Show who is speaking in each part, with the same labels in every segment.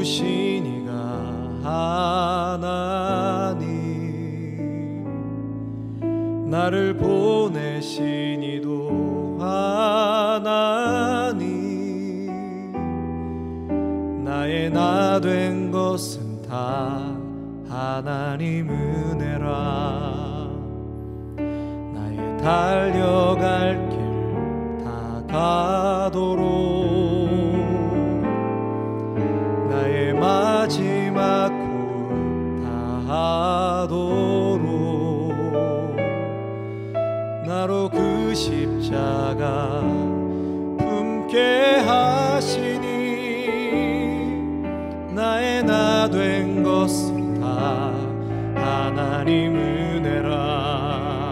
Speaker 1: 지으신 이가 하나님, 나를 보내신 이도 하나님, 나의 나 된 것은 다 하나님 은혜라. 나의 달려갈 길 다 가도록, 나의 마지막 굿 다하도록, 나로 그 십자가 품게 하시니, 나의 나 된 것은 다 하나님 은혜라.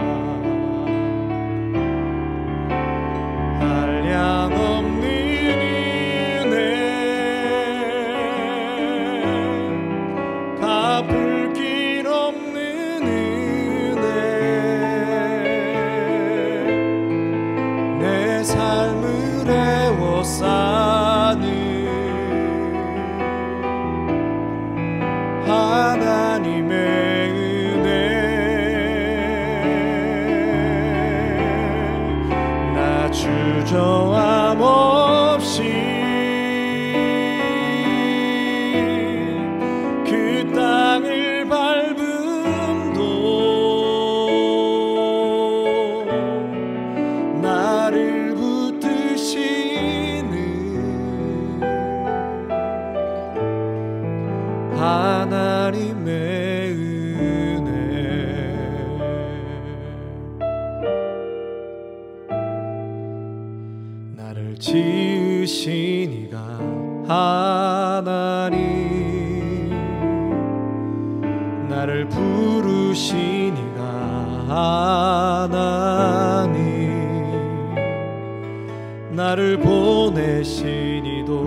Speaker 1: 한량없는 은혜, 갚을 길 없는 은혜, 내 삶을 애워싸는 하나님의 은혜. 나 주저함 없이 그 땅을 밟음도, 나를 붙드시는 하나님의 은혜. 나를 지으신 이가 하나님, 나를 부르신 이가 하나님, 나를 보내신 이도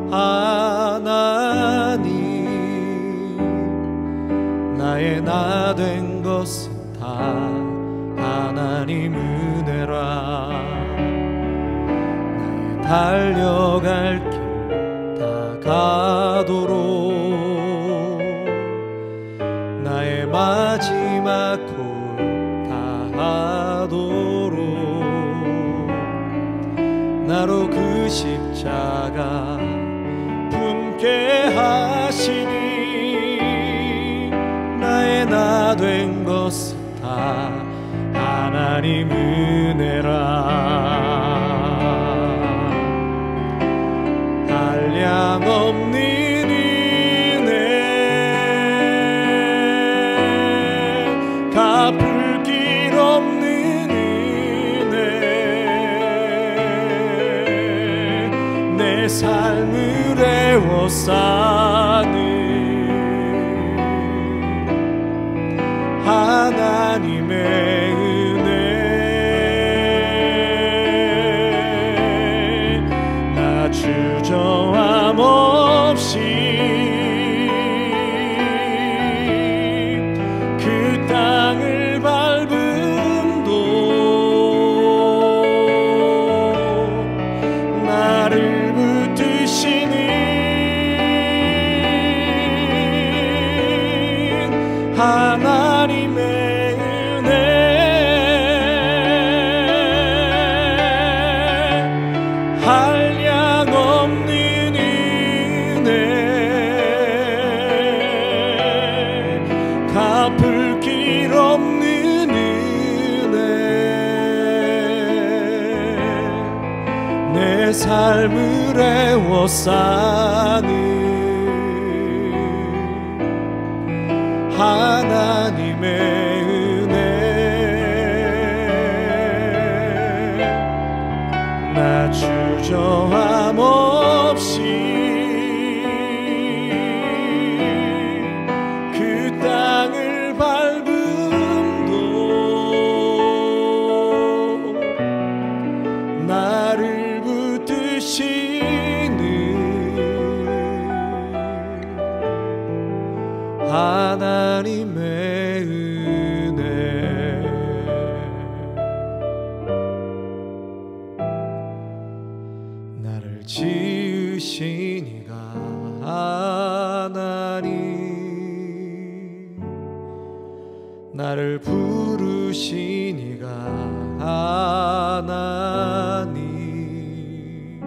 Speaker 1: 하나님, 나의 나 된 것은 다 하나님 은혜라. 나의 달려갈 길 다 가도록, 나의 마지막 굿 다하도록, 나로 그 십자가 품게 하시니, 나의 나 된 것은 다 하나님 은혜라. 한량없는 은혜, 갚을 길 없는 은혜, 내 삶을 애워싸는 하나님의 은혜. 나 주저함 없이 그 땅을 밟음도, 나를 붙드시는 하나님의 한량없는 은혜, 갚을 길 없는 은혜, 내 삶을 애워싸는 하나님의 은혜. 나 주저함 없이 그 땅을 밟음도, 나를 붙드시는 하나님의 은혜. 나를 지으신 이가 하나님 나를 부르신 이가 하나님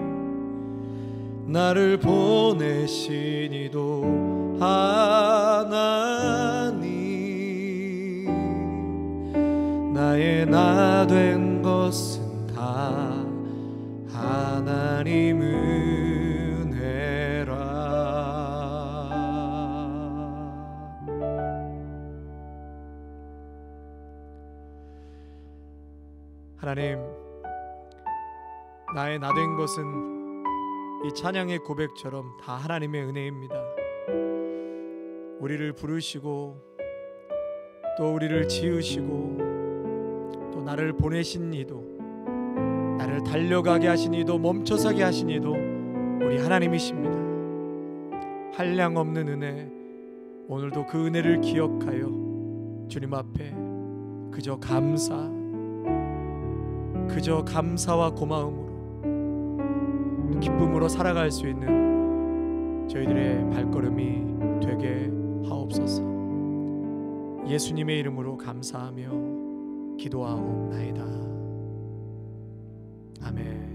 Speaker 1: 나를 보내신 이도 하나님 나의 나 된 것은 다 하나님 은혜라. 하나님, 나의 나 된 것은 이 찬양의 고백처럼 다 하나님의 은혜입니다. 우리를 부르시고 또 우리를 지으시고 또 나를 보내신 이도 나를 달려가게 하신 이도 멈춰서게 하신 이도 우리 하나님이십니다. 한량없는 은혜, 오늘도 그 은혜를 기억하여 주님 앞에 그저 감사와 고마움으로 기쁨으로 살아갈 수 있는 저희들의 발걸음이 되게 하옵소서. 예수님의 이름으로 감사하며 기도하옵나이다. 아멘.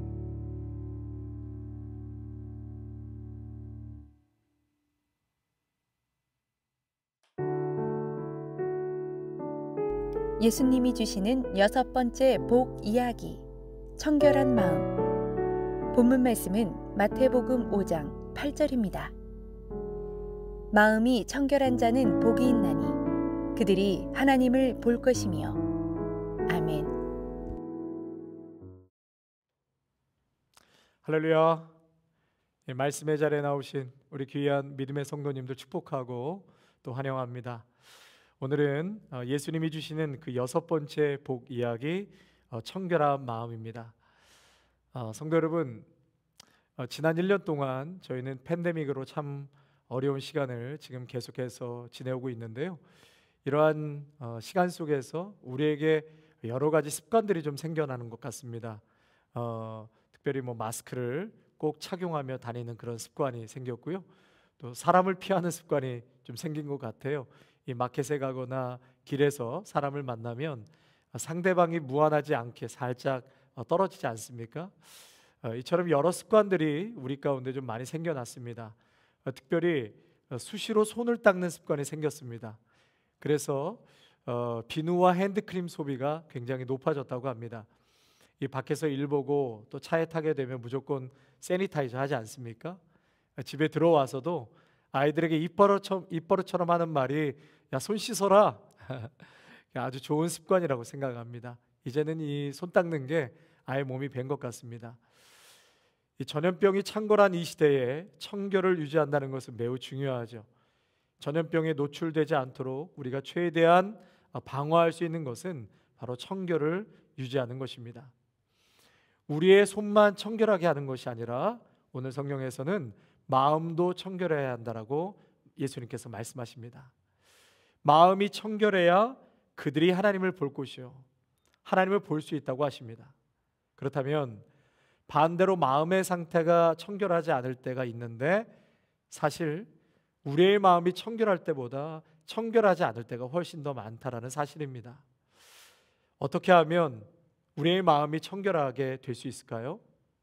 Speaker 2: 예수님이 주시는 6번째 복 이야기, 청결한 마음. 본문 말씀은 마태복음 5장 8절입니다. 마음이 청결한 자는 복이 있나니 그들이 하나님을 볼 것이며. 아멘.
Speaker 1: 할렐루야. 말씀의 자리에 나오신 우리 귀한 믿음의 성도님들 축복하고 또 환영합니다. 오늘은 예수님이 주시는 그 6번째 복 이야기, 청결한 마음입니다. 성도 여러분, 지난 1년 동안 저희는 팬데믹으로 참 어려운 시간을 지금 계속해서 지내오고 있는데요. 이러한 시간 속에서 우리에게 여러 가지 습관들이 좀 생겨나는 것 같습니다. 특별히 마스크를 꼭 착용하며 다니는 그런 습관이 생겼고요. 또 사람을 피하는 습관이 좀 생긴 것 같아요. 이 마켓에 가거나 길에서 사람을 만나면 상대방이 무안하지 않게 살짝 떨어지지 않습니까? 이처럼 여러 습관들이 우리 가운데 좀 많이 생겨났습니다. 특별히 수시로 손을 닦는 습관이 생겼습니다. 그래서 비누와 핸드크림 소비가 굉장히 높아졌다고 합니다. 이 밖에서 일 보고 또 차에 타게 되면 무조건 세니타이저 하지 않습니까? 집에 들어와서도 아이들에게 입버릇처럼 하는 말이 야, 손 씻어라. 아주 좋은 습관이라고 생각합니다. 이제는 이 손 닦는 게 아예 몸이 밴 것 같습니다. 이 전염병이 창궐한 이 시대에 청결을 유지한다는 것은 매우 중요하죠. 전염병에 노출되지 않도록 우리가 최대한 방어할 수 있는 것은 바로 청결을 유지하는 것입니다. 우리의 손만 청결하게 하는 것이 아니라 오늘 성경에서는 마음도 청결해야 한다라고 예수님께서 말씀하십니다. 마음이 청결해야 그들이 하나님을 볼 것이요 하나님을 볼 수 있다고 하십니다. 그렇다면 반대로 마음의 상태가 청결하지 않을 때가 있는데 사실 우리의 마음이 청결할 때보다 청결하지 않을 때가 훨씬 더 많다라는 사실입니다. 어떻게 하면 우리의 마음이 청결하게 될 수 있을까요?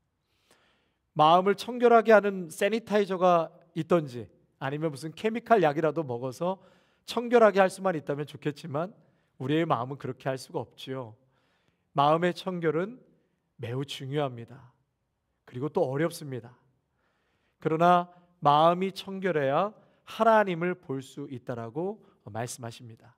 Speaker 1: 마음을 청결하게 하는 세니타이저가 있던지 아니면 무슨 케미칼 약이라도 먹어서 청결하게 할 수만 있다면 좋겠지만 우리의 마음은 그렇게 할 수가 없지요. 마음의 청결은 매우 중요합니다. 그리고 또 어렵습니다. 그러나 마음이 청결해야 하나님을 볼 수 있다라고 말씀하십니다.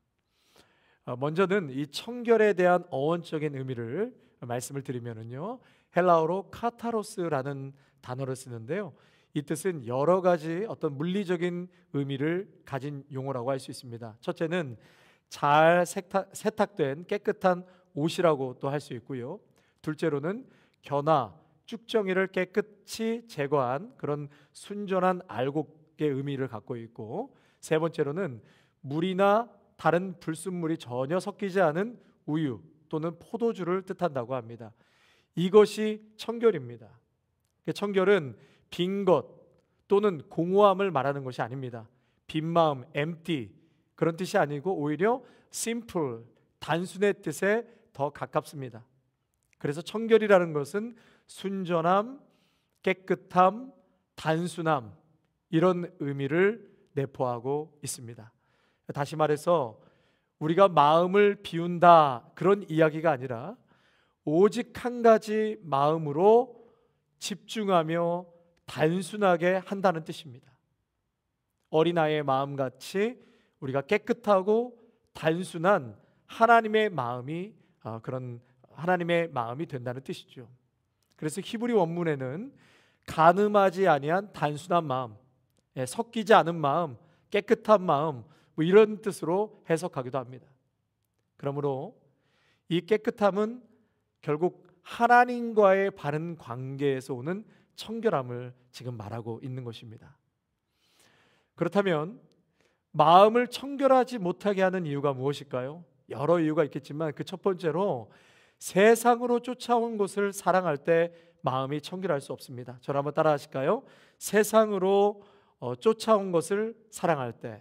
Speaker 1: 먼저는 이 청결에 대한 어원적인 의미를 말씀을 드리면은요, 헬라어로 카타로스라는 단어를 쓰는데요, 이 뜻은 여러 가지 어떤 물리적인 의미를 가진 용어라고 할 수 있습니다. 첫째는 잘 세탁된 깨끗한 옷이라고 또 할 수 있고요. 둘째로는 견화, 쭉정이를 깨끗이 제거한 그런 순전한 알곡의 의미를 갖고 있고, 세 번째로는 물이나 다른 불순물이 전혀 섞이지 않은 우유 또는 포도주를 뜻한다고 합니다. 이것이 청결입니다. 청결은 빈 것 또는 공허함을 말하는 것이 아닙니다. 빈 마음, empty 그런 뜻이 아니고 오히려 simple, 단순의 뜻에 더 가깝습니다. 그래서 청결이라는 것은 순전함, 깨끗함, 단순함 이런 의미를 내포하고 있습니다. 다시 말해서 우리가 마음을 비운다 그런 이야기가 아니라 오직 한 가지 마음으로 집중하며 단순하게 한다는 뜻입니다. 어린아이의 마음같이 우리가 깨끗하고 단순한 하나님의 마음이 그런 하나님의 마음이 된다는 뜻이죠. 그래서 히브리 원문에는 간음하지 아니한 단순한 마음, 섞이지 않은 마음, 깨끗한 마음 뭐 이런 뜻으로 해석하기도 합니다. 그러므로 이 깨끗함은 결국 하나님과의 바른 관계에서 오는 청결함을 지금 말하고 있는 것입니다. 그렇다면 마음을 청결하지 못하게 하는 이유가 무엇일까요? 여러 이유가 있겠지만 그 첫 번째로 세상으로 쫓아온 것을 사랑할 때 마음이 청결할 수 없습니다. 저를 한번 따라 하실까요? 세상으로 쫓아온 것을 사랑할 때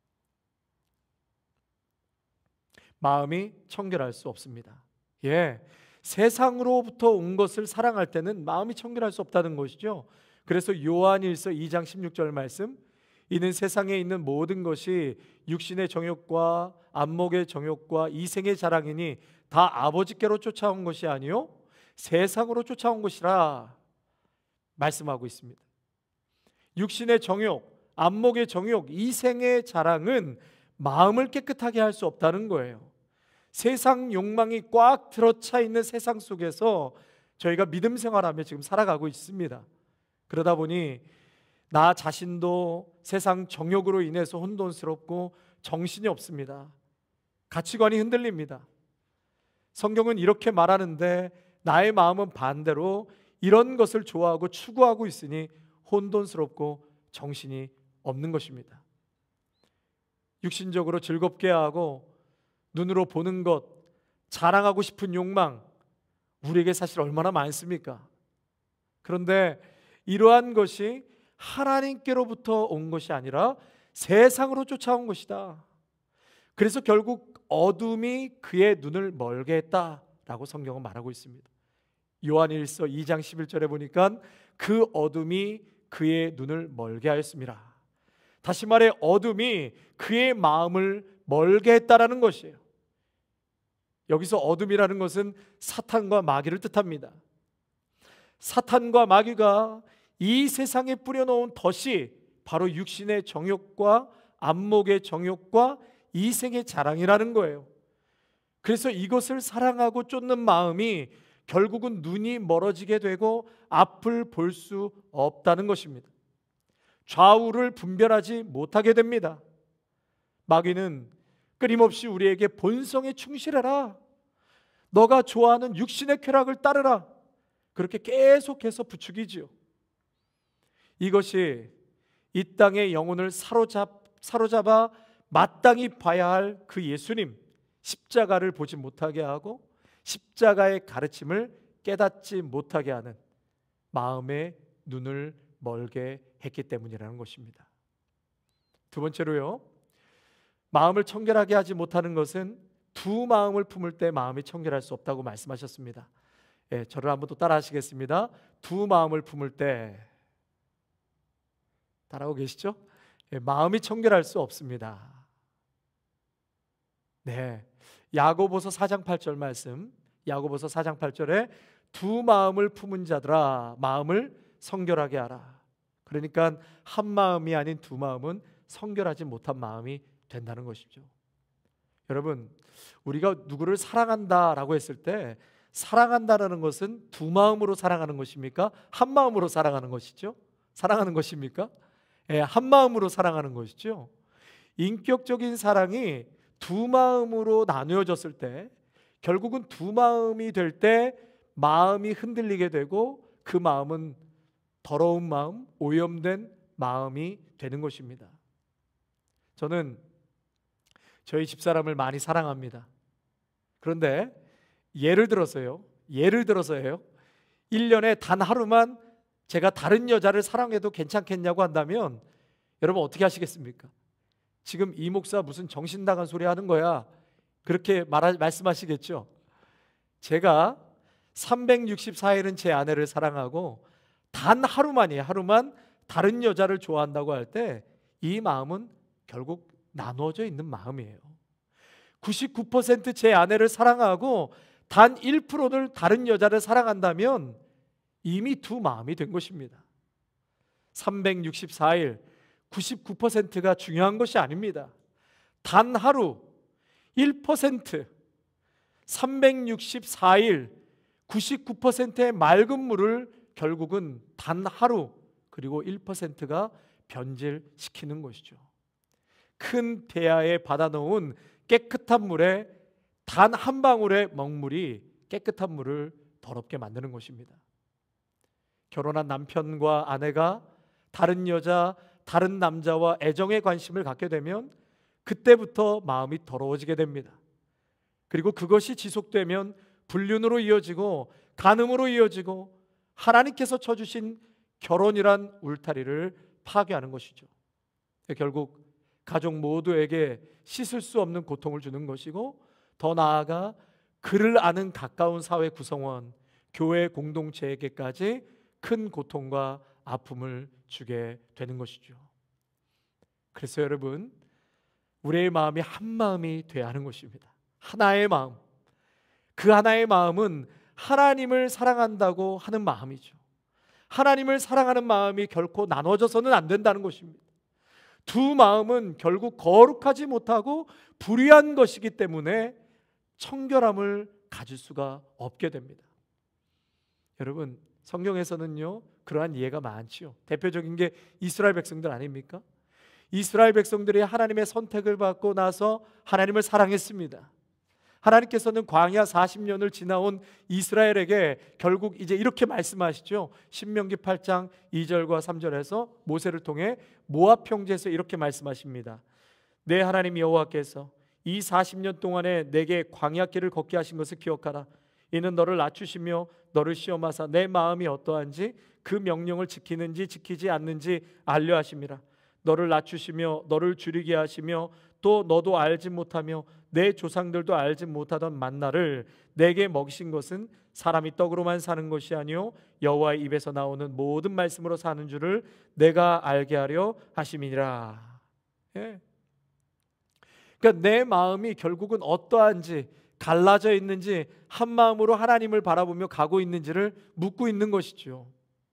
Speaker 1: 마음이 청결할 수 없습니다. 세상으로부터 온 것을 사랑할 때는 마음이 청결할 수 없다는 것이죠. 그래서 요한일서 2장 16절 말씀, 이는 세상에 있는 모든 것이 육신의 정욕과 안목의 정욕과 이생의 자랑이니 다 아버지께로 쫓아온 것이 아니요 세상으로 쫓아온 것이라 말씀하고 있습니다. 육신의 정욕, 안목의 정욕, 이생의 자랑은 마음을 깨끗하게 할 수 없다는 거예요. 세상 욕망이 꽉 들어차 있는 세상 속에서 저희가 믿음 생활하며 지금 살아가고 있습니다. 그러다 보니 나 자신도 세상 정욕으로 인해서 혼돈스럽고 정신이 없습니다. 가치관이 흔들립니다. 성경은 이렇게 말하는데 나의 마음은 반대로 이런 것을 좋아하고 추구하고 있으니 혼돈스럽고 정신이 없는 것입니다. 육신적으로 즐겁게 하고 눈으로 보는 것, 자랑하고 싶은 욕망, 우리에게 사실 얼마나 많습니까? 그런데 이러한 것이 하나님께로부터 온 것이 아니라 세상으로 쫓아온 것이다. 그래서 결국 어둠이 그의 눈을 멀게 했다라고 성경은 말하고 있습니다. 요한일서 2장 11절에 보니까 그 어둠이 그의 눈을 멀게 하였습니다. 다시 말해 어둠이 그의 마음을 멀게 했다라는 것이에요. 여기서 어둠이라는 것은 사탄과 마귀를 뜻합니다. 사탄과 마귀가 이 세상에 뿌려놓은 덫이 바로 육신의 정욕과 안목의 정욕과 이생의 자랑이라는 거예요. 그래서 이것을 사랑하고 쫓는 마음이 결국은 눈이 멀어지게 되고 앞을 볼 수 없다는 것입니다. 좌우를 분별하지 못하게 됩니다. 마귀는 끊임없이 우리에게 본성에 충실해라, 너가 좋아하는 육신의 쾌락을 따르라, 그렇게 계속해서 부추기지요. 이것이 이 땅의 영혼을 사로잡아 마땅히 봐야 할 그 예수님 십자가를 보지 못하게 하고 십자가의 가르침을 깨닫지 못하게 하는 마음의 눈을 멀게 했기 때문이라는 것입니다. 두 번째로요, 마음을 청결하게 하지 못하는 것은 두 마음을 품을 때 마음이 청결할 수 없다고 말씀하셨습니다. 저를 한번 또 따라 하시겠습니다. 두 마음을 품을 때, 따라하고 계시죠? 마음이 청결할 수 없습니다. 야고보서 4장 8절 말씀, 야고보서 4장 8절에 두 마음을 품은 자들아 마음을 성결하게 하라. 그러니까 한 마음이 아닌 두 마음은 성결하지 못한 마음이 된다는 것이죠. 여러분, 우리가 누구를 사랑한다라고 했을 때 사랑한다라는 것은 두 마음으로 사랑하는 것입니까? 한 마음으로 사랑하는 것이죠? 사랑하는 것입니까? 한 마음으로 사랑하는 것이죠. 인격적인 사랑이 두 마음으로 나누어졌을 때 결국은 두 마음이 될 때 마음이 흔들리게 되고 그 마음은 더러운 마음, 오염된 마음이 되는 것입니다. 저는 저희 집사람을 많이 사랑합니다. 그런데 예를 들어서요 1년에 단 하루만 제가 다른 여자를 사랑해도 괜찮겠냐고 한다면 여러분 어떻게 하시겠습니까? 지금 이 목사 무슨 정신 나간 소리 하는 거야, 그렇게 말씀하시겠죠. 제가 364일은 제 아내를 사랑하고 단 하루만 다른 여자를 좋아한다고 할 때 이 마음은 결국 나누어져 있는 마음이에요. 99% 제 아내를 사랑하고 단 1%를 다른 여자를 사랑한다면 이미 두 마음이 된 것입니다. 364일 99%가 중요한 것이 아닙니다. 단 하루 1%, 364일 99%의 맑은 물을 결국은 단 하루 그리고 1%가 변질시키는 것이죠. 큰 대야에 받아놓은 깨끗한 물에 단 한 방울의 먹물이 깨끗한 물을 더럽게 만드는 것입니다. 결혼한 남편과 아내가 다른 여자, 다른 남자와 애정의 관심을 갖게 되면 그때부터 마음이 더러워지게 됩니다. 그리고 그것이 지속되면 불륜으로 이어지고 간음으로 이어지고 하나님께서 쳐주신 결혼이란 울타리를 파괴하는 것이죠. 결국 가족 모두에게 씻을 수 없는 고통을 주는 것이고, 더 나아가 그를 아는 가까운 사회 구성원, 교회 공동체에게까지 큰 고통과 아픔을 주게 되는 것이죠. 그래서 여러분, 우리의 마음이 한 마음이 되어야 하는 것입니다. 하나의 마음. 그 하나의 마음은 하나님을 사랑한다고 하는 마음이죠. 하나님을 사랑하는 마음이 결코 나눠져서는 안 된다는 것입니다. 두 마음은 결국 거룩하지 못하고 불의한 것이기 때문에 청결함을 가질 수가 없게 됩니다. 여러분, 성경에서는요 그러한 예가 많지요. 대표적인 게 이스라엘 백성들 아닙니까? 이스라엘 백성들이 하나님의 선택을 받고 나서 하나님을 사랑했습니다. 하나님께서는 광야 40년을 지나온 이스라엘에게 결국 이제 이렇게 말씀하시죠. 신명기 8장 2절과 3절에서 모세를 통해 모압 평지에서 이렇게 말씀하십니다. 내 하나님 여호와께서 이 40년 동안에 내게 광야길을 걷게 하신 것을 기억하라. 이는 너를 낮추시며 너를 시험하사 내 마음이 어떠한지 그 명령을 지키는지 지키지 않는지 알려 하심이라. 너를 낮추시며 너를 줄이게 하시며 또 너도 알지 못하며 내 조상들도 알지 못하던 만나를 내게 먹이신 것은 사람이 떡으로만 사는 것이 아니요 여호와의 입에서 나오는 모든 말씀으로 사는 줄을 내가 알게 하려 하심이니라. 예. 그러니까 내 마음이 결국은 어떠한지, 갈라져 있는지, 한 마음으로 하나님을 바라보며 가고 있는지를 묻고 있는 것이죠.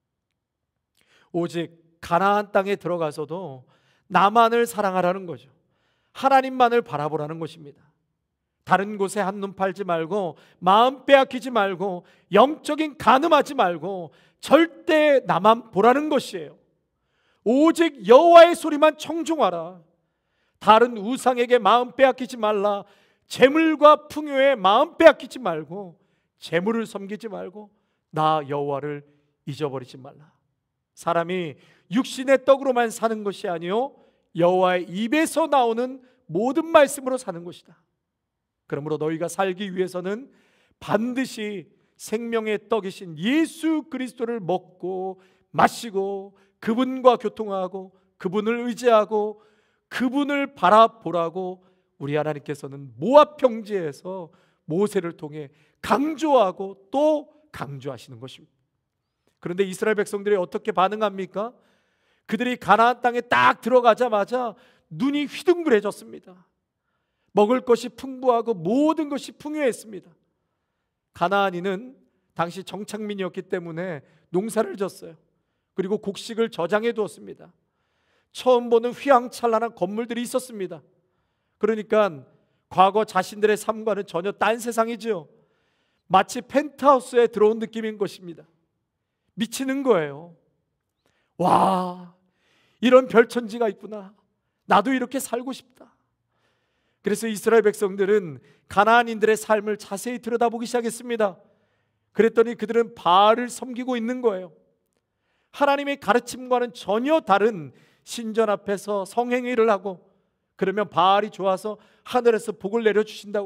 Speaker 1: 오직 가나안 땅에 들어가서도 나만을 사랑하라는 거죠. 하나님만을 바라보라는 것입니다. 다른 곳에 한눈 팔지 말고, 마음 빼앗기지 말고, 영적인 간음하지 말고 절대 나만 보라는 것이에요. 오직 여호와의 소리만 청중하라. 다른 우상에게 마음 빼앗기지 말라. 재물과 풍요에 마음 빼앗기지 말고, 재물을 섬기지 말고, 나 여호와를 잊어버리지 말라. 사람이 육신의 떡으로만 사는 것이 아니요 여호와의 입에서 나오는 모든 말씀으로 사는 것이다. 그러므로 너희가 살기 위해서는 반드시 생명의 떡이신 예수 그리스도를 먹고 마시고 그분과 교통하고 그분을 의지하고 그분을 바라보라고 우리 하나님께서는 모압 평지에서 모세를 통해 강조하고 또 강조하시는 것입니다. 그런데 이스라엘 백성들이 어떻게 반응합니까? 그들이 가나안 땅에 딱 들어가자마자 눈이 휘둥그레졌습니다. 먹을 것이 풍부하고 모든 것이 풍요했습니다. 가나안인은 당시 정착민이었기 때문에 농사를 졌어요. 그리고 곡식을 저장해 두었습니다. 처음 보는 휘황찬란한 건물들이 있었습니다. 그러니까 과거 자신들의 삶과는 전혀 딴 세상이죠. 마치 펜트하우스에 들어온 느낌인 것입니다. 미치는 거예요. 와, 이런 별천지가 있구나. 나도 이렇게 살고 싶다. 그래서 이스라엘 백성들은 가나안인들의 삶을 자세히 들여다보기 시작했습니다. 그랬더니 그들은 바알을 섬기고 있는 거예요. 하나님의 가르침과는 전혀 다른 신전 앞에서 성행위를 하고, 그러면 바알이 좋아서 하늘에서 복을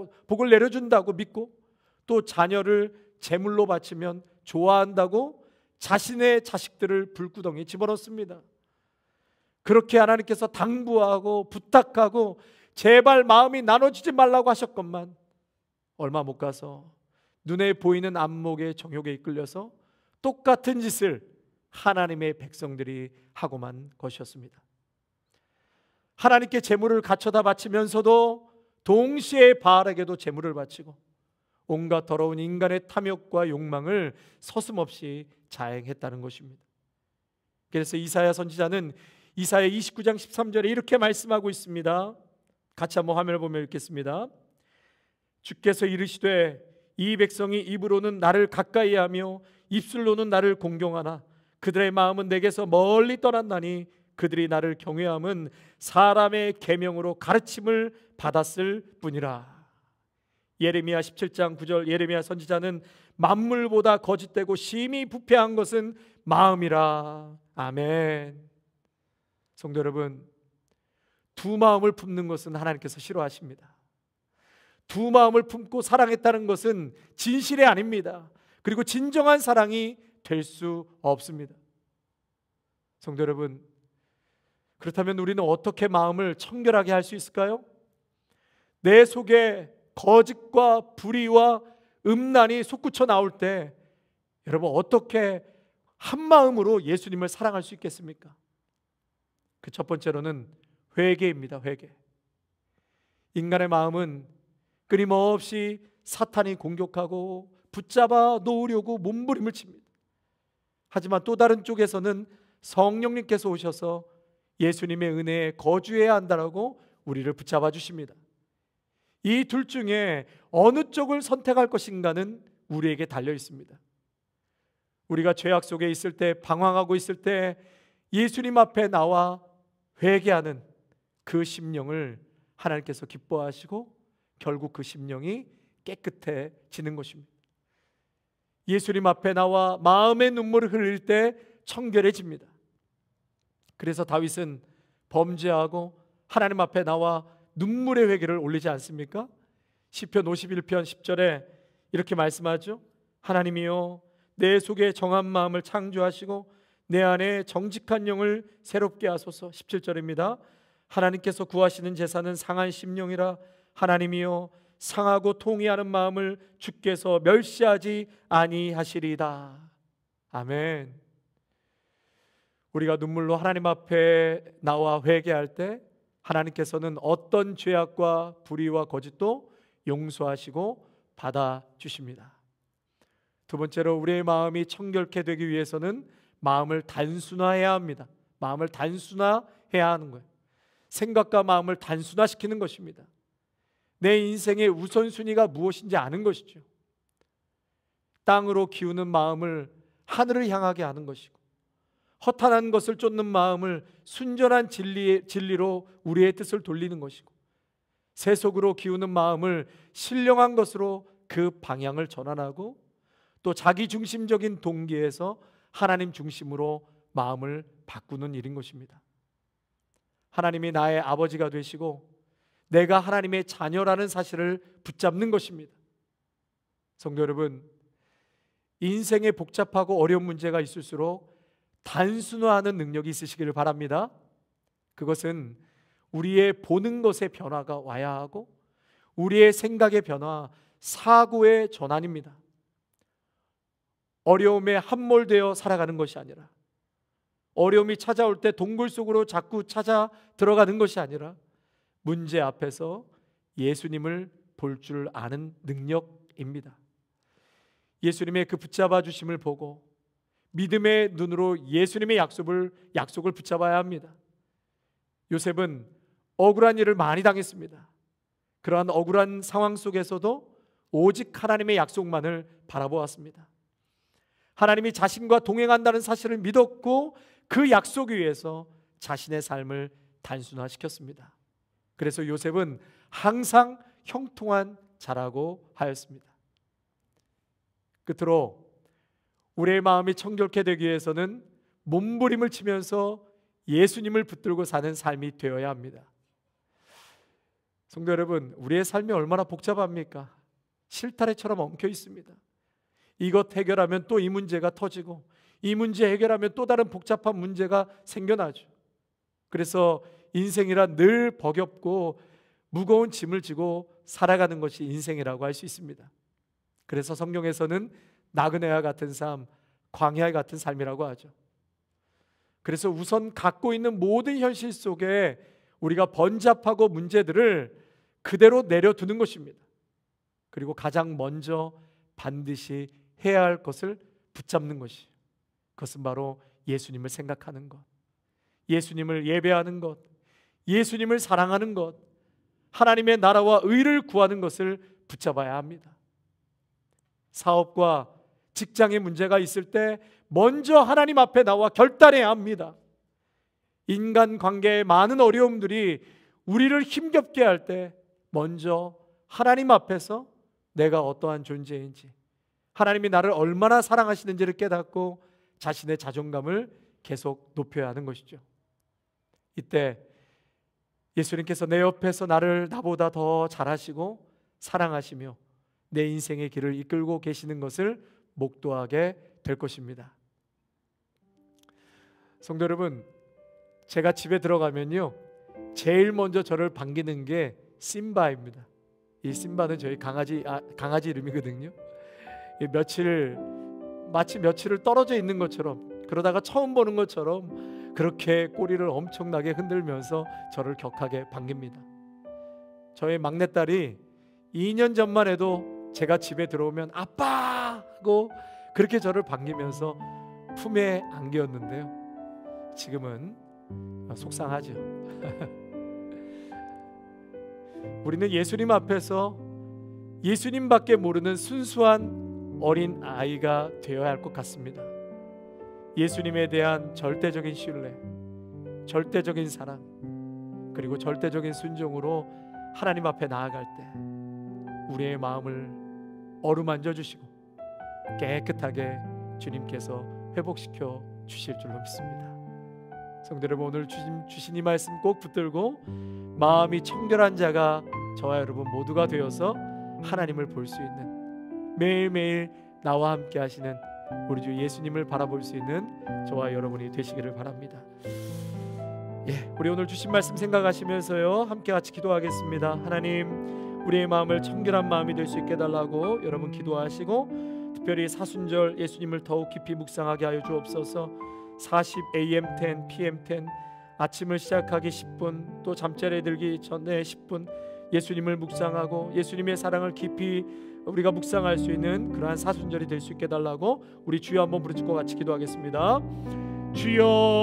Speaker 1: 내려준다고 믿고, 또 자녀를 제물로 바치면 좋아한다고 자신의 자식들을 불구덩이에 집어넣습니다. 그렇게 하나님께서 당부하고 부탁하고 제발 마음이 나눠지지 말라고 하셨건만 얼마 못 가서 눈에 보이는 안목의 정욕에 이끌려서 똑같은 짓을 하나님의 백성들이 하고만 것이었습니다. 하나님께 제물을 갖춰다 바치면서도 동시에 바알에게도 제물을 바치고 온갖 더러운 인간의 탐욕과 욕망을 서슴없이 자행했다는 것입니다. 그래서 이사야 선지자는 이사야 29장 13절에 이렇게 말씀하고 있습니다. 같이 한번 화면을 보며 읽겠습니다. 주께서 이르시되 이 백성이 입으로는 나를 가까이하며 입술로는 나를 공경하나 그들의 마음은 내게서 멀리 떠났나니 그들이 나를 경외함은 사람의 계명으로 가르침을 받았을 뿐이라. 예레미야 17장 9절 예레미야 선지자는 만물보다 거짓되고 심히 부패한 것은 마음이라. 아멘. 성도 여러분, 두 마음을 품는 것은 하나님께서 싫어하십니다. 두 마음을 품고 사랑했다는 것은 진실이 아닙니다. 그리고 진정한 사랑이 될 수 없습니다. 성도 여러분, 그렇다면 우리는 어떻게 마음을 청결하게 할 수 있을까요? 내 속에 거짓과 불의와 음란이 솟구쳐 나올 때 여러분 어떻게 한 마음으로 예수님을 사랑할 수 있겠습니까? 그 첫 번째로는 회개입니다. 회개. 인간의 마음은 끊임없이 사탄이 공격하고 붙잡아 놓으려고 몸부림을 칩니다. 하지만 또 다른 쪽에서는 성령님께서 오셔서 예수님의 은혜에 거주해야 한다라고 우리를 붙잡아 주십니다. 이 둘 중에 어느 쪽을 선택할 것인가는 우리에게 달려 있습니다. 우리가 죄악 속에 있을 때, 방황하고 있을 때 예수님 앞에 나와 회개하는 그 심령을 하나님께서 기뻐하시고 결국 그 심령이 깨끗해지는 것입니다. 예수님 앞에 나와 마음의 눈물을 흘릴 때 청결해집니다. 그래서 다윗은 범죄하고 하나님 앞에 나와 눈물의 회개를 올리지 않습니까? 시편 51편 10절에 이렇게 말씀하죠. 하나님이여 내 속에 정한 마음을 창조하시고 내 안에 정직한 영을 새롭게 하소서. 17절입니다. 하나님께서 구하시는 제사는 상한 심령이라. 하나님이여 상하고 통회하는 마음을 주께서 멸시하지 아니하시리다. 아멘. 우리가 눈물로 하나님 앞에 나와 회개할 때 하나님께서는 어떤 죄악과 불의와 거짓도 용서하시고 받아주십니다. 두 번째로 우리의 마음이 청결케 되기 위해서는 마음을 단순화해야 합니다. 마음을 단순화해야 하는 거예요. 생각과 마음을 단순화시키는 것입니다. 내 인생의 우선순위가 무엇인지 아는 것이죠. 땅으로 기우는 마음을 하늘을 향하게 하는 것이고, 허탄한 것을 쫓는 마음을 순전한 진리로 우리의 뜻을 돌리는 것이고, 세속으로 기우는 마음을 신령한 것으로 그 방향을 전환하고, 또 자기 중심적인 동기에서 하나님 중심으로 마음을 바꾸는 일인 것입니다. 하나님이 나의 아버지가 되시고 내가 하나님의 자녀라는 사실을 붙잡는 것입니다. 성도 여러분, 인생에 복잡하고 어려운 문제가 있을수록 단순화하는 능력이 있으시기를 바랍니다. 그것은 우리의 보는 것의 변화가 와야 하고 우리의 생각의 변화, 사고의 전환입니다. 어려움에 함몰되어 살아가는 것이 아니라, 어려움이 찾아올 때 동굴 속으로 자꾸 찾아 들어가는 것이 아니라 문제 앞에서 예수님을 볼 줄 아는 능력입니다. 예수님의 그 붙잡아 주심을 보고 믿음의 눈으로 예수님의 약속을 붙잡아야 합니다. 요셉은 억울한 일을 많이 당했습니다. 그러한 억울한 상황 속에서도 오직 하나님의 약속만을 바라보았습니다. 하나님이 자신과 동행한다는 사실을 믿었고 그 약속 위에서 자신의 삶을 단순화시켰습니다. 그래서 요셉은 항상 형통한 자라고 하였습니다. 끝으로 우리의 마음이 청결케 되기 위해서는 몸부림을 치면서 예수님을 붙들고 사는 삶이 되어야 합니다. 성도 여러분, 우리의 삶이 얼마나 복잡합니까? 실타래처럼 엉켜 있습니다. 이것 해결하면 또 이 문제가 터지고, 이 문제 해결하면 또 다른 복잡한 문제가 생겨나죠. 그래서 인생이란 늘 버겁고 무거운 짐을 지고 살아가는 것이 인생이라고 할 수 있습니다. 그래서 성경에서는 나그네와 같은 삶, 광야 같은 삶이라고 하죠. 그래서 우선 갖고 있는 모든 현실 속에 우리가 번잡하고 문제들을 그대로 내려두는 것입니다. 그리고 가장 먼저 반드시 해야 할 것을 붙잡는 것이, 그것은 바로 예수님을 생각하는 것, 예수님을 예배하는 것, 예수님을 사랑하는 것, 하나님의 나라와 의를 구하는 것을 붙잡아야 합니다. 사업과 직장에 문제가 있을 때 먼저 하나님 앞에 나와 결단해야 합니다. 인간관계의 많은 어려움들이 우리를 힘겹게 할 때 먼저 하나님 앞에서 내가 어떠한 존재인지, 하나님이 나를 얼마나 사랑하시는지를 깨닫고 자신의 자존감을 계속 높여야 하는 것이죠. 이때 예수님께서 내 옆에서 나보다 더 잘하시고 사랑하시며 내 인생의 길을 이끌고 계시는 것을 목도하게 될 것입니다. 성도 여러분, 제가 집에 들어가면요, 제일 먼저 저를 반기는 게 심바입니다. 이 심바는 저희 강아지 이름이거든요. 마치 며칠을 떨어져 있는 것처럼, 그러다가 처음 보는 것처럼 그렇게 꼬리를 엄청나게 흔들면서 저를 격하게 반깁니다. 저희 막내딸이 2년 전만 해도 제가 집에 들어오면 아빠! 하고 그렇게 저를 반기면서 품에 안겼는데요, 지금은 속상하죠. 우리는 예수님 앞에서 예수님밖에 모르는 순수한 어린 아이가 되어야 할 것 같습니다. 예수님에 대한 절대적인 신뢰, 절대적인 사랑, 그리고 절대적인 순종으로 하나님 앞에 나아갈 때 우리의 마음을 어루만져 주시고 깨끗하게 주님께서 회복시켜 주실 줄로 믿습니다. 성도 여러분, 오늘 주신 이 말씀 꼭 붙들고 마음이 청결한 자가 저와 여러분 모두가 되어서 하나님을 볼 수 있는, 매일매일 나와 함께 하시는 우리 주 예수님을 바라볼 수 있는 저와 여러분이 되시기를 바랍니다. 우리 오늘 주신 말씀 생각하시면서요, 함께 같이 기도하겠습니다. 하나님, 우리의 마음을 청결한 마음이 될 수 있게 해달라고 여러분 기도하시고, 특별히 사순절 예수님을 더욱 깊이 묵상하게 하여 주옵소서. 40 AM10, PM10 아침을 시작하기 10분, 또 잠자리에 들기 전에 10분 예수님을 묵상하고 예수님의 사랑을 깊이 우리가 묵상할 수 있는 그러한 사순절이 될 수 있게 해달라고 우리 주여 한번 부르짖고 같이 기도하겠습니다. 주여,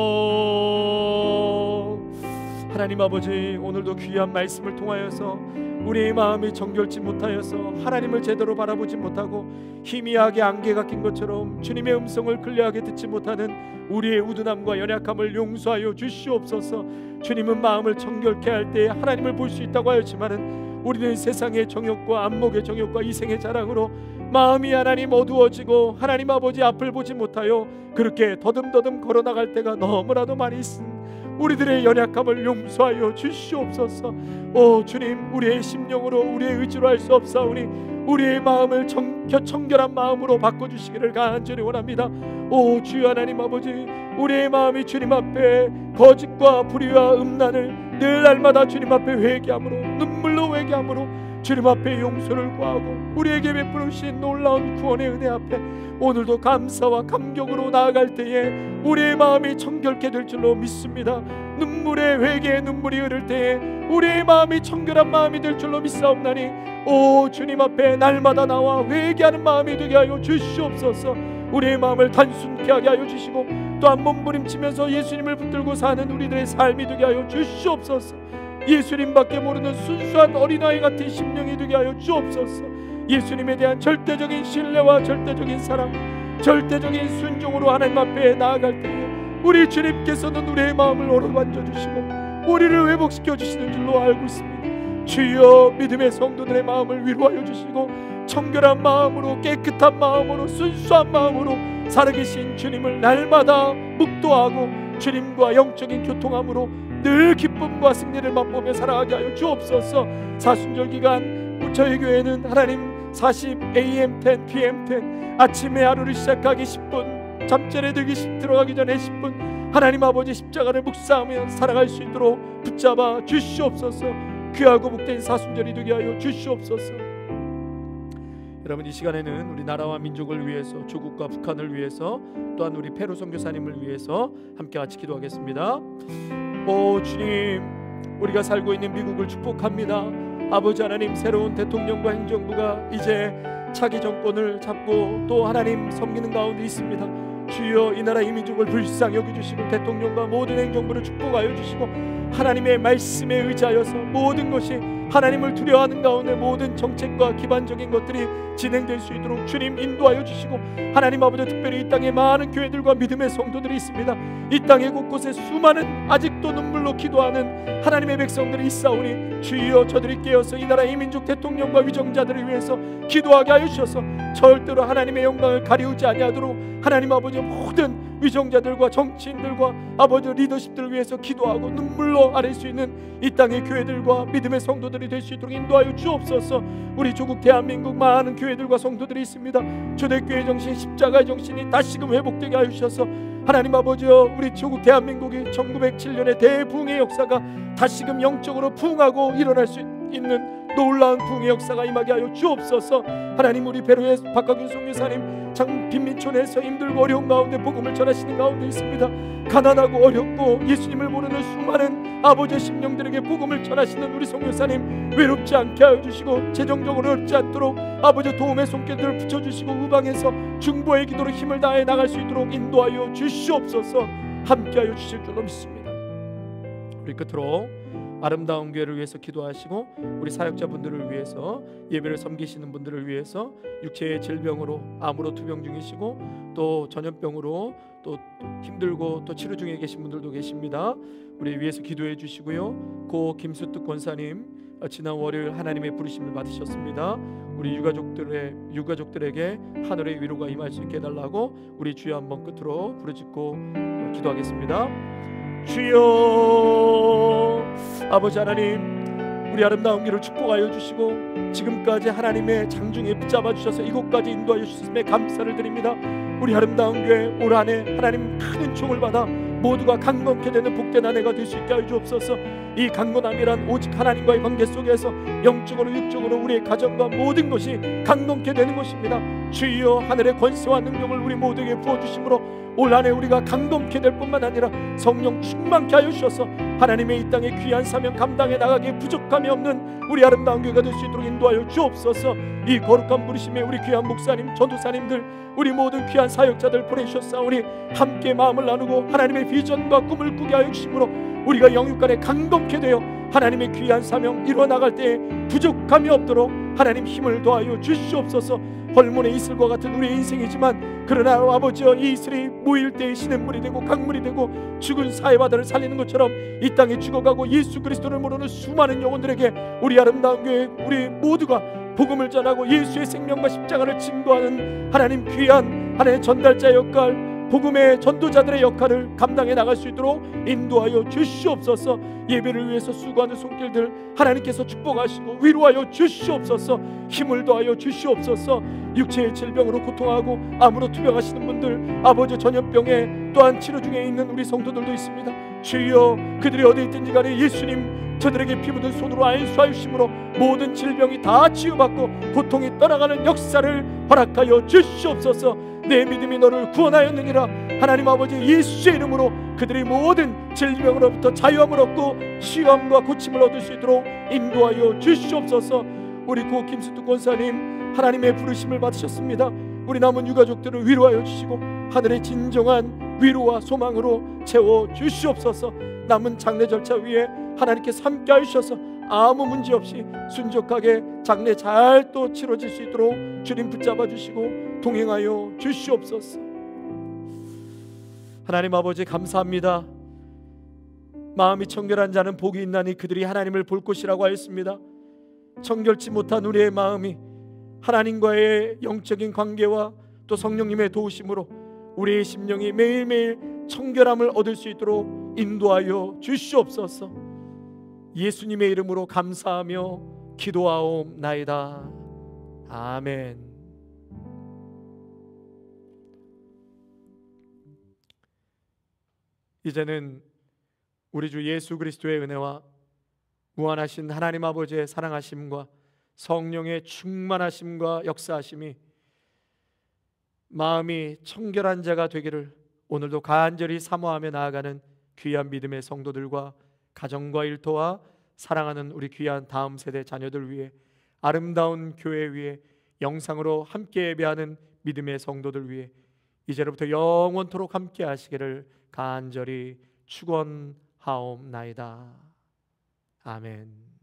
Speaker 1: 하나님 아버지, 오늘도 귀한 말씀을 통하여서 우리의 마음이 정결치 못하여서 하나님을 제대로 바라보지 못하고 희미하게 안개가 낀 것처럼 주님의 음성을 클리어하게 듣지 못하는 우리의 우둔함과 연약함을 용서하여 주시옵소서. 주님은 마음을 정결케 할 때 하나님을 볼 수 있다고 하였지만은 우리는 세상의 정욕과 안목의 정욕과 이생의 자랑으로 마음이 하나님 어두워지고 하나님 아버지 앞을 보지 못하여 그렇게 더듬더듬 걸어나갈 때가 너무나도 많이 있습니다. 우리들의 연약함을 용서하여 주시옵소서. 오 주님, 우리의 심령으로 우리의 의지로 할 수 없사오니 우리의 마음을 청결한 마음으로 바꿔주시기를 간절히 원합니다. 오 주여 하나님 아버지, 우리의 마음이 주님 앞에 거짓과 불의와 음란을 늘 날마다 주님 앞에 회개함으로, 눈물로 회개함으로 주님 앞에 용서를 구하고 우리에게 베푸신 놀라운 구원의 은혜 앞에 오늘도 감사와 감격으로 나아갈 때에 우리의 마음이 청결케 될 줄로 믿습니다. 눈물의 회개의 눈물이 흐를 때에 우리의 마음이 청결한 마음이 될 줄로 믿사옵나니 오 주님 앞에 날마다 나와 회개하는 마음이 되게 하여 주시옵소서. 우리의 마음을 단순케 하게 하여 주시고 또한 몸부림치면서 예수님을 붙들고 사는 우리들의 삶이 되게 하여 주시옵소서. 예수님밖에 모르는 순수한 어린아이 같은 심령이 되게 하여 주옵소서. 예수님에 대한 절대적인 신뢰와 절대적인 사랑, 절대적인 순종으로 하나님 앞에 나아갈 때에 우리 주님께서는 우리의 마음을 어루만져 주시고 우리를 회복시켜 주시는 줄로 알고 있습니다. 주여, 믿음의 성도들의 마음을 위로하여 주시고 청결한 마음으로, 깨끗한 마음으로, 순수한 마음으로 살아계신 주님을 날마다 묵도하고 주님과 영적인 교통함으로 늘 기쁨과 승리를 맛보며 살아가게 하여 주옵소서. 사순절 기간 저희 교회는 하나님 40 AM10, PM10 아침에 하루를 시작하기 10분 잠자리에 들어가기 전에 10분 하나님 아버지 십자가를 묵상하며 살아갈 수 있도록 붙잡아 주시옵소서. 귀하고 복된 사순절이 되게 하여 주시옵소서. 여러분, 이 시간에는 우리 나라와 민족을 위해서, 조국과 북한을 위해서, 또한 우리 페루 선교사님을 위해서 함께 같이 기도하겠습니다. 오 주님, 우리가 살고 있는 미국을 축복합니다. 아버지 하나님, 새로운 대통령과 행정부가 이제 차기 정권을 잡고 또 하나님 섬기는 가운데 있습니다. 주여, 이 나라 이 민족을 불쌍히 여겨주시고 대통령과 모든 행정부를 축복하여 주시고 하나님의 말씀에 의지하여서 모든 것이 하나님을 두려워하는 가운데 모든 정책과 기반적인 것들이 진행될 수 있도록 주님 인도하여 주시고, 하나님 아버지, 특별히 이 땅에 많은 교회들과 믿음의 성도들이 있습니다. 이 땅의 곳곳에 수많은 아직도 눈물로 기도하는 하나님의 백성들이 있사오니 주여, 저들이 깨어서 이 나라 이 민족 대통령과 위정자들을 위해서 기도하게 하여 주셔서 절대로 하나님의 영광을 가리우지 아니하도록 하나님 아버지, 모든 위정자들과 정치인들과 아버지 리더십들을 위해서 기도하고 눈물로 아릴 수 있는 이 땅의 교회들과 믿음의 성도들이 될 수 있도록 인도하여 주옵소서. 우리 조국 대한민국 많은 교회들과 성도들이 있습니다. 초대교회 정신, 십자가의 정신이 다시금 회복되게 하여 주셔서 하나님 아버지여, 우리 조국 대한민국이 1907년의 대부흥의 역사가 다시금 영적으로 부흥하고 일어날 수 있는 놀라운 부흥의 역사가 임하게 하여 주옵소서. 하나님, 우리 베로의 박학윤 선교사님 빈민촌에서 힘들고 어려운 가운데 복음을 전하시는 가운데 있습니다. 가난하고 어렵고 예수님을 모르는 수많은 아버지의 심령들에게 복음을 전하시는 우리 선교사님 외롭지 않게 하여 주시고 재정적으로 어렵지 않도록 아버지 도움의 손길들을 붙여주시고 우방에서 중보의 기도로 힘을 다해 나갈 수 있도록 인도하여 주시옵소서. 함께하여 주실 줄로 믿습니다. 우리 끝으로 아름다운 교회를 위해서 기도하시고 우리 사역자분들을 위해서, 예배를 섬기시는 분들을 위해서, 육체의 질병으로 암으로 투병 중이시고 또 전염병으로 또 힘들고 또 치료 중에 계신 분들도 계십니다. 우리 위해서 기도해 주시고요. 고 김수특 권사님 지난 월요일 하나님의 부르심을 받으셨습니다. 우리 유가족들에게 하늘의 위로가 임할 수 있게 해달라고 우리 주여 한번 끝으로 부르짖고 기도하겠습니다. 주여, 아버지 하나님, 우리 아름다운 길을 축복하여 주시고 지금까지 하나님의 장중에 붙잡아 주셔서 이곳까지 인도하여 주셨음에 감사를 드립니다. 우리 아름다운 교회 올 한해 하나님 큰 은총을 받아 모두가 강건케 되는 복된 한 해가 될 수 있게 하여 주옵소서. 이 강건함이란 오직 하나님과의 관계 속에서 영적으로 육적으로 우리의 가정과 모든 것이 강건케 되는 것입니다. 주여, 하늘의 권세와 능력을 우리 모두에게 부어주심으로 올 한해 우리가 강건케 될 뿐만 아니라 성령 충만케 하여 주셔서 하나님의 이 땅의 귀한 사명 감당해 나가기에 부족함이 없는 우리 아름다운 교회가 될 수 있도록 인도하여 주옵소서. 이 거룩한 부르심에 우리 귀한 목사님, 전도사님들, 우리 모든 귀한 사역자들 보내주셨사오니 함께 마음을 나누고 하나님의 비전과 꿈을 꾸게 하여 주심으로 우리가 영육간에 강건케 되어 하나님의 귀한 사명 이루어 나갈 때에 부족함이 없도록 하나님 힘을 더하여 주시옵소서. 헐몬의 이슬과 같은 우리의 인생이지만 그러나 아버지여, 이 이슬이 모일 때에 시냇물이 되고 강물이 되고 죽은 사해바다를 살리는 것처럼 이 땅에 죽어가고 예수 그리스도를 모르는 수많은 영혼들에게 우리 아름다운 교회 우리 모두가 복음을 전하고 예수의 생명과 십자가를 증거하는 하나님 귀한 하나님의 전달자 역할, 복음의 전도자들의 역할을 감당해 나갈 수 있도록 인도하여 주시옵소서. 예배를 위해서 수고하는 손길들 하나님께서 축복하시고 위로하여 주시옵소서. 힘을 더하여 주시옵소서. 육체의 질병으로 고통하고 암으로 투병하시는 분들, 아버지 전염병에 또한 치료 중에 있는 우리 성도들도 있습니다. 주여, 그들이 어디 있든지 간에 예수님 저들에게 피 묻은 손으로 안수하여 주심으로 모든 질병이 다 치유받고 고통이 떠나가는 역사를 허락하여 주시옵소서. 내 믿음이 너를 구원하였느니라. 하나님 아버지, 예수의 이름으로 그들이 모든 질병으로부터 자유함을 얻고 치유함과 고침을 얻을 수 있도록 인도하여 주시옵소서. 우리 고 김수특 권사님 하나님의 부르심을 받으셨습니다. 우리 남은 유가족들을 위로하여 주시고 하늘의 진정한 위로와 소망으로 채워 주시옵소서. 남은 장례 절차 위에 하나님께서 함께 하셔서 아무 문제 없이 순적하게 장례 잘 또 치러질 수 있도록 주님 붙잡아 주시고 동행하여 주시옵소서. 하나님 아버지, 감사합니다. 마음이 청결한 자는 복이 있나니 그들이 하나님을 볼 것이라고 하였습니다. 청결치 못한 우리의 마음이 하나님과의 영적인 관계와 또 성령님의 도우심으로 우리의 심령이 매일매일 청결함을 얻을 수 있도록 인도하여 주시옵소서. 예수님의 이름으로 감사하며 기도하옵나이다. 아멘. 이제는 우리 주 예수 그리스도의 은혜와 무한하신 하나님 아버지의 사랑하심과 성령의 충만하심과 역사하심이 마음이 청결한 자가 되기를 오늘도 간절히 사모하며 나아가는 귀한 믿음의 성도들과 가정과 일터와 사랑하는 우리 귀한 다음 세대 자녀들 위해, 아름다운 교회 위에 영상으로 함께 예배하는 믿음의 성도들 위해 이제로부터 영원토록 함께 하시기를 간절히 축원하옵나이다. 아멘.